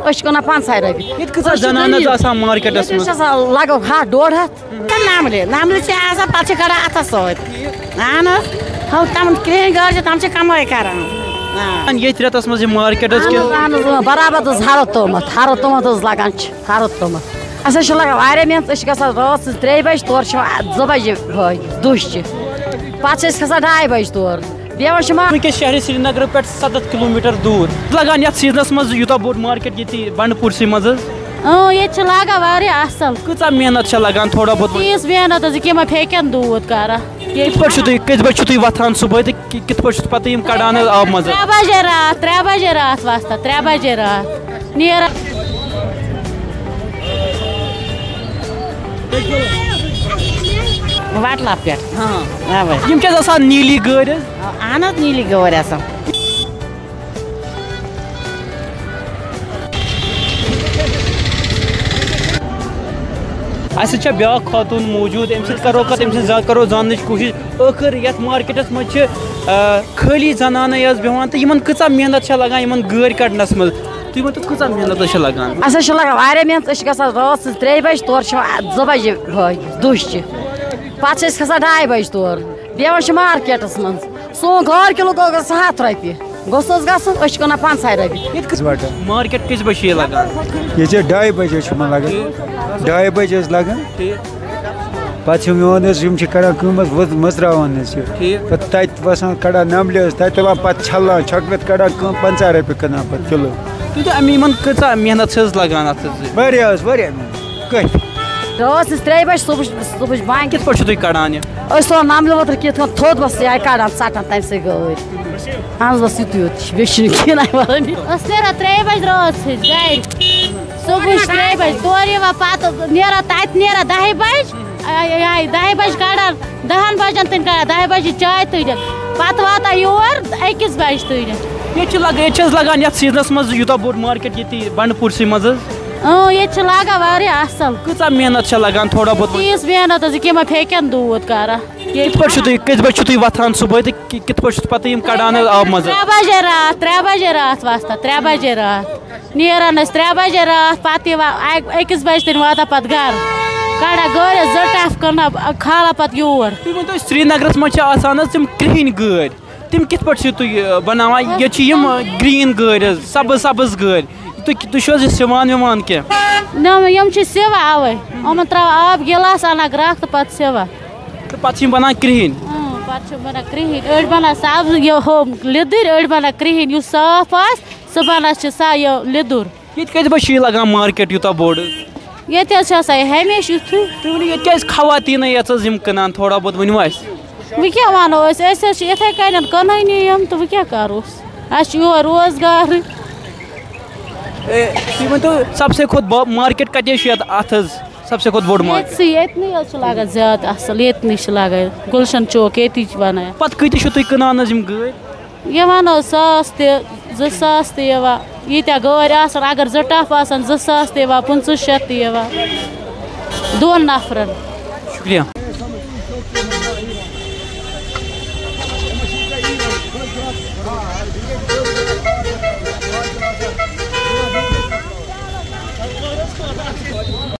کٕنان 50 رۄپیہِ ییٚتہِ کۭژاہ زنانہٕ حظ آسان مارکیٹس منٛز لگ بگ 100 150 نملہِ چھِ آسان پَتہٕ چھِ کَڑان اَتھس سۭتۍ اہن حظ تِمن کرٛہِنۍ گاڑِ چھِ تِم چھِ کَمٲے کران ییٚتہِ رٮ۪تس منٛز یہِ مارکیٹ حظ اہن حظ برابر حظ ہرُد توٚمُت حظ لگان چھِ ہرُد توٚمُت اَسہِ حظ چھِ لگان واریاہ محنت أسۍ چھِ گژھان راتھ 3 بجہِ تورٕ چھِ یِوان 2 بجے دُہچہِ پَتہٕ چھِ أسۍ کھسان 2 بجہِ تورٕ بیٚیہِ چھِ وٕنکٮ۪س شہرِ سرینگرٕ پٮ۪ٹھ 7 کِلوٗمیٖٹر دوٗر لگان یتھ سیٖزنس منٛز یوٗتاہ بوٚڑ مارکیٹ ییٚتہِ بنڈپوٗرسٕے منٛز حظ ییٚتہِ چھِ لگان واریاہ اَصٕل کۭژاہ محنت چھےٚ لگان تھوڑا بہت تیٖژ محنت حظ یِمن پھیٚکٮ۪ن دوٗد کران کِتھ پٲٹھۍ چھُو تُہۍ کٔژِ بجہِ چھُو تُہۍ وۄتھان صُبحٲے تہٕ کِتھ پٲٹھۍ چھُ پتہٕ یِم کڑان حظ آبہٕ منٛز 3 بجے راتھ 3 بجے راتھ وۄتھان 3 بجے راتھ نیران وٹلہ پٮ۪ٹھ یِم کیٛازِ آسان نیٖلی گٲڑۍ حظ اہن حظ نیٖلی گٲڑۍ آسان اَسہِ چھےٚ بیٛاکھ خاتوٗن موٗجوٗد اَمہِ سۭتۍ کرو کتھ اَمہِ سۭتۍ زیادٕ کرو زاننٕچ کوٗشِش ٲخٕر یتھ مارکیٹس منٛز چھِ خٲلی زنانٕے حظ بیٚہوان تہٕ یِمن کۭژاہ محنت چھےٚ لگان یِمن گٲڑۍ کڑنس منٛز تُہۍ ؤنۍتو کۭژاہ محنت حظ چھےٚ لگان اَسہِ حظ چھِ لگان واریاہ محنت أسۍ چھِ گژھان راتھ 3 بجہِ تورٕ چھِ یِوان 2 بجے دُہچہِ پَتہٕ چھِ أسۍ کھسان 2 بجہِ تورٕ بیٚیہِ چھِ مارکیٹس منٛز سون گاڈ کِلوٗ گوٚو گژھان 100 رۄپیہِ گوٚژھ حظ گژھُن أسۍ چھِ کٕنان 50 رۄپیہِ مارکیٹ کٔژِ بجہِ چھُ یہِ لگان ییٚتہِ چھِ 2 بجے چھُ یِمن لگان 2 بجے حظ لگان پتہٕ چھِ یِوان حظ یِم چھِ کران کٲم حظ مٔژراوان حظ یہِ پتہٕ تتہِ وسان کڑان نملہِ حظ تتہِ تُلان پتہٕ چھلان چھۄکوِتھ کڑان کٲم 50 رۄپیہِ کٕنان پتہٕ کِلوٗ یِمن کۭژاہ محنت چھِ حظ لگان اتھ واریاہ حظ واریاہ محنت کٔہۍ راتھ 3 بجہِ صبحٕچ بانہِ کِتھ پٲٹھۍ چھِو تُہۍ کڑان یہِ أسۍ تُلان نملہِ ووتر کِتھ کٔنۍ تھوٚد بس یہِ کڑان ژٹان تمہِ سۭتۍ گٲڑۍ اہن حظ بس یُتُے یوت چھُ بیٚیہِ چھُنہٕ کِہیٖنۍ ورٲنی أسۍ نیران 3 بجہِ راتھ سۭتۍ گرِ صبحٕچ 3 بجہِ تورٕ یِوان پتہٕ نیران تتہِ نیران 10 بجہِ 10 بجہِ کڑان 10 بجن تانۍ کڑان 10 بجہِ چاے تُلِتھ پتہٕ واتان یور 1 بجہِ تُلِتھ ییٚتہِ چھِ حظ لگان یتھ سیٖزنس منٛز یوٗتاہ بوٚڑ مارکیٹ ییٚتہِ بنڈپوٗرسٕے منٛز حظ ییٚتہِ چھِ لگان واریاہ اَصٕل کۭژاہ محنت چھےٚ لگان تھوڑا بہت تیٖژ محنت حظ یِمن پھیٚکٮ۪ن دوٗد کران کِتھ پٲٹھۍ چھُو تُہۍ کٔژِ بجہِ چھُو تُہۍ وۄتھان صُبحٲے تہٕ کِتھ پٲٹھۍ چھُ پتہٕ یِم کڑان حظ آبہٕ منٛز 3 بجے راتھ وۄتھان 3 بجے راتھ نیران أسۍ 3 بجے راتھ پتہٕ یِوان 1 بجہِ تانۍ واتان پتہٕ گرٕ کڑان گٲڑۍ حظ 2 ٹَپھ کٕنان کھالان پتہٕ یور تُہۍ ؤنۍتو سرینگرس منٛز چھِ آسان حظ تِم کرٛہِنۍ گٲڑۍ تِم کِتھ پٲٹھۍ چھِو تُہۍ بناوان ییٚتہِ چھِ یِم گریٖن گٲڑۍ حظ سبٕز گٲڑۍ تُہۍ چھِو حظ یہِ سِوان وِوان کینٛہہ نہ یِم چھِ سِوان اَوے یِمن تراوان آب گِلاس انان گرٛکھ تہٕ پتہٕ سِوان تہٕ پتہٕ چھِ یِم بنان کرٛہِنۍ پتہٕ چھِ بنان کرٛہِنۍ أڑۍ بنان سبز یہِ ہُہ لیٚدٕر أڑۍ بنان کرٛہِنۍ یُس صاف آسہِ سُہ بنان چھِ یہِ لیٚدُر ییٚتہِ کٔژِ بجہِ چھُ یہِ لگان مارکیٹ یوٗتاہ بوٚڑ ییٚتہِ حظ چھِ آسان یہِ ہمیشہِ یِتھُے تُہۍ ؤنِو ییٚتہِ کیازِ خواتیٖنٕے یَتھ حظ یِم کٕنان تھوڑا بہت ؤنِو اَسہِ وۄنۍ کیٛاہ وَنو أسۍ حظ چھِ یِتھَے کٔنۍ کٕنٲنی یِم تہٕ وۄنۍ کیٛاہ کَروس اَسہِ چھُ یورٕ روزگارٕے تُہۍ ؤنۍتو سب سے کھۄتہٕ مارکیٹ کَتہِ چھُ اتھ حظ سب سے کھۄتہٕ بوٚڑ مارکیٹ ییٚتنٕے حظ چھُ لگان زیادٕ اَصٕل ییٚتنٕے چھِ لگان گُلشن چوک ییٚتی چھِ بنان پتہٕ کۭتِس چھِو تُہۍ کٕنان حظ یِم گٲڑۍ یِوان حظ 100 تہِ 200 تہِ یِوان ییٖتیاہ گٲڑۍ آسان اگر 2 ٹَپھ آسان 200 تہِ یِوان 500 تہِ یِوان 2 نفرن شُکریہ